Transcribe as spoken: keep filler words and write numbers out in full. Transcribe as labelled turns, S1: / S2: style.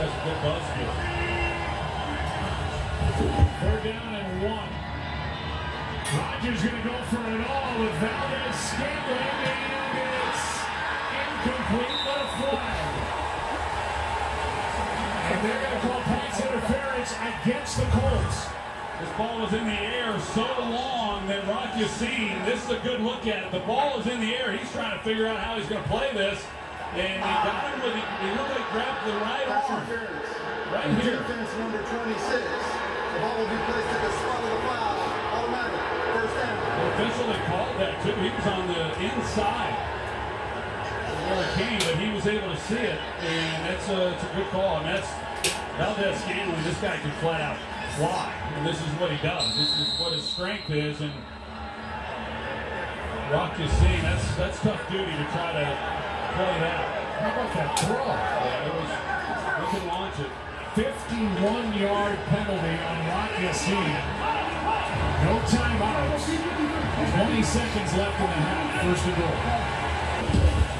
S1: That's a good buzzkill.
S2: Third down and one. Rodgers going to go for it all with Valdes-Scantling, and it's incomplete, but a flag. And they're going to call pass interference against the Colts.
S1: This ball was in the air so long that Rock Yassin, this is a good look at it. The ball is in the air. He's trying to figure out how he's going to play this. And he got him with it. He looked like grabbed the right arm. Right here.
S3: Defense number twenty-six. The ball will be placed at the spot of the foul. Automatic. First down.
S1: The official that called that too. He was on the inside where it came, but he was able to see it. And that's a, it's a good call. And that's Valdes-Scantling. This guy can flat out fly. And this is what he does. This is what his strength is. And Rock Yassin, that's that's tough duty to try to play that.
S2: How about that throw?
S1: Yeah, it was, we can launch it.
S2: fifty-one yard penalty on Rock Yassin. No timeouts. twenty seconds left in the half. First and goal.